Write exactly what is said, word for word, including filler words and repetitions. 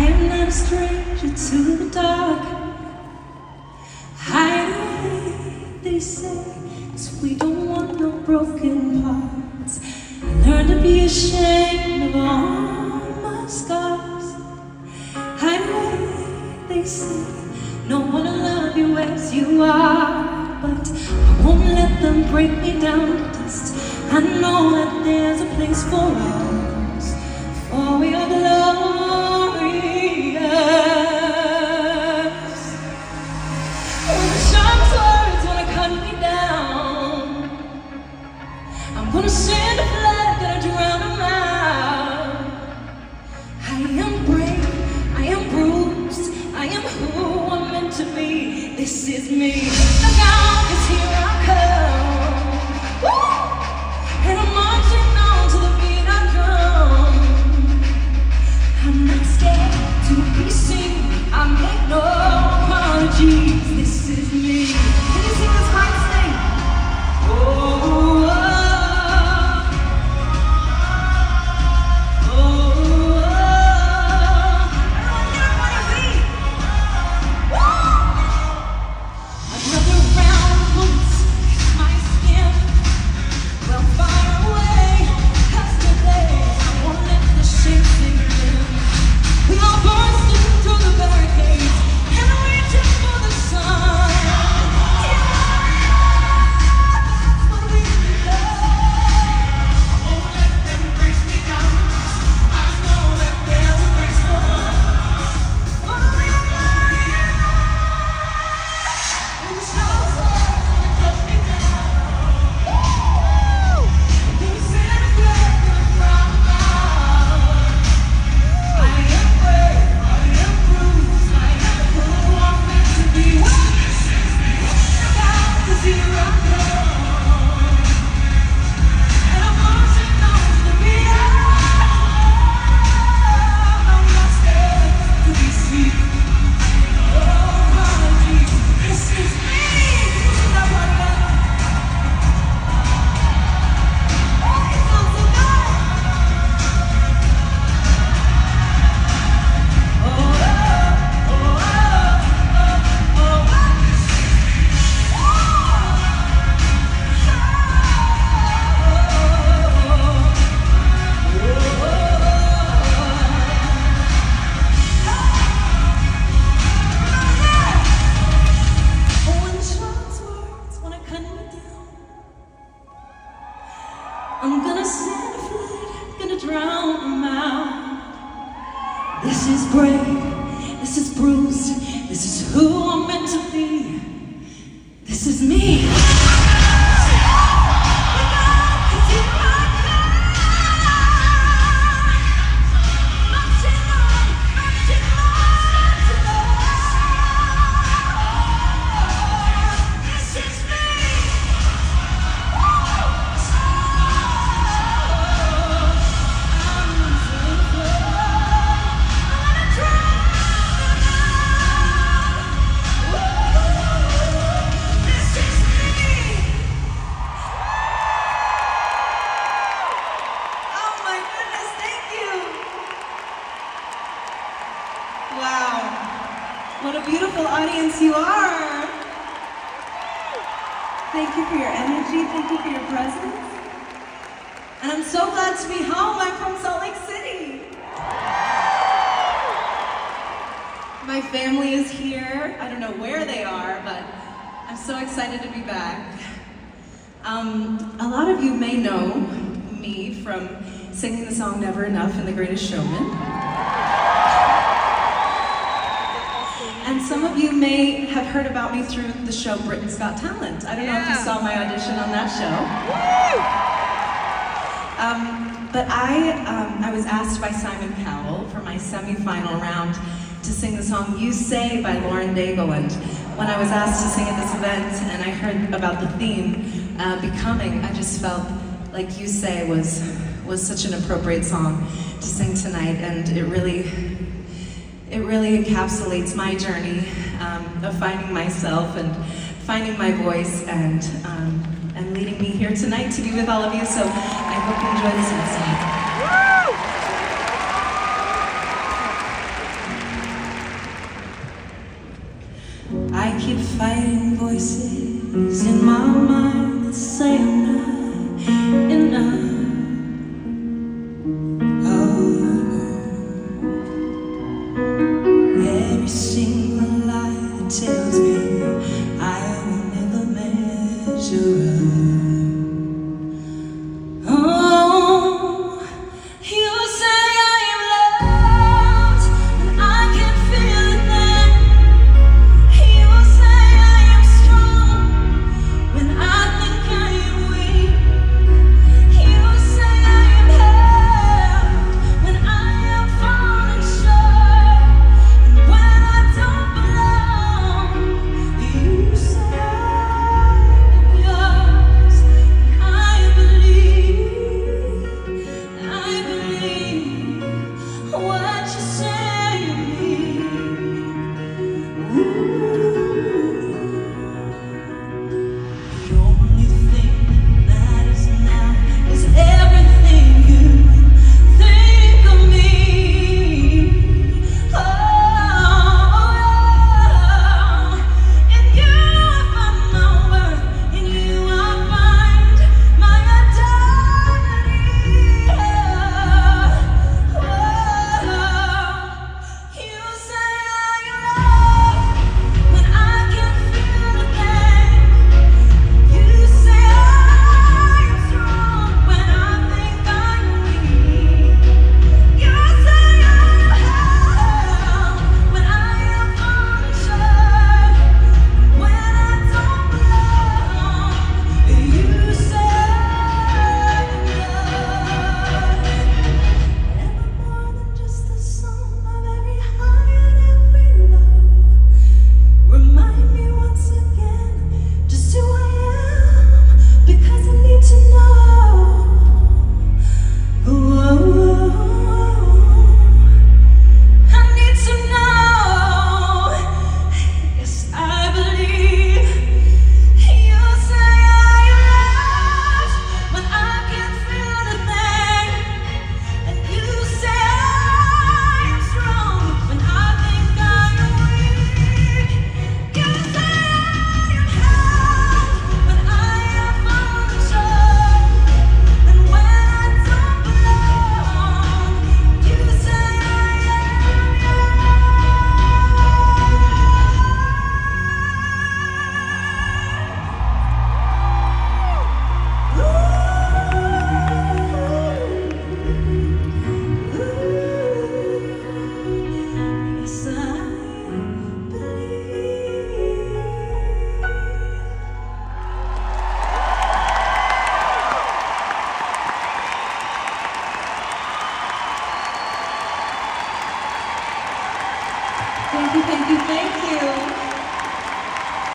I am not a stranger to the dark. Hide away, they say, 'cause we don't want no broken hearts. Learn to be ashamed of all my scars. Hide away, they say, no one will love you as you are. But I won't let them break me down to dust. I know that there's a place for us, for we are glorious. When the sharp words wanna cut me down, I'm gonna send a flood, gonna drown them out. I am brave, I am bruised, I am who I'm meant to be. This is me. Look out, 'cause here I come. Woo! And I'm marching on to the beat I drum. I'm not scared to be seen. I make no apologies. This is me. Can you sing this high thing? Oh, oh, oh, oh, oh. Everyone get up on your feet. Woo! Another round of bullets hit my skin. Well, fire away, 'cause today I won't let the shame sink in. We all bursting through the barricades and reaching for the sun. Yeah, that's what we do. I won't let them break me down. I know that there's a place for us. Oh, yeah. And the stars are gonna cut me down. Woo! Send a flood, gonna drown them out. I am brave, I am bruised, I am who I'm meant to be. Look out, 'cause here I come. And I'm marching on to the beat I drum. I'm not scared to be seen. Oh, apologies. This is me. Sing that part again. Oh, it sounds so good. Oh, oh, oh, oh, oh, oh. When the sharp's words wanna cut me down, I'm gonna send a flood, gonna drown them out. This is brave, this is bruised, this is who I'm meant to be. This is me. Look out, 'cause here I come. Marching on, marching on to the This is me. Woo! I'm so good. I wanna drown them out. Woo! This is me. Oh my goodness, thank you. Wow. What a beautiful audience you are. Thank you for your energy. Thank you for your presence. And I'm so glad to be home. I'm from Salt Lake City. My family is here. I don't know where they are, but I'm so excited to be back. Um, a lot of you may know me from singing the song Never Enough in The Greatest Showman. And some of you may have heard about me through the show Britain's Got Talent. I don't know if you saw my audition on that show. Um, but I, um, I was asked by Simon Cowell for my semi-final round to sing the song You Say by Loren Allred. And when I was asked to sing at this event and I heard about the theme, uh, Becoming, I just felt like You Say was, was such an appropriate song to sing tonight, and it really, it really encapsulates my journey um, of finding myself and finding my voice and, um, and leading me here tonight to be with all of you. So I hope you enjoy this next song. keep fighting voices in my mind that say I'm not enough. Every single lie that tells me I will never measure up. Oh, you say I am loved, and I can feel it then. You say I am strong, when I think I am weak. You say I am held, when I am falling short. When I don't belong, you say I'm yours. I believe, I believe what you say.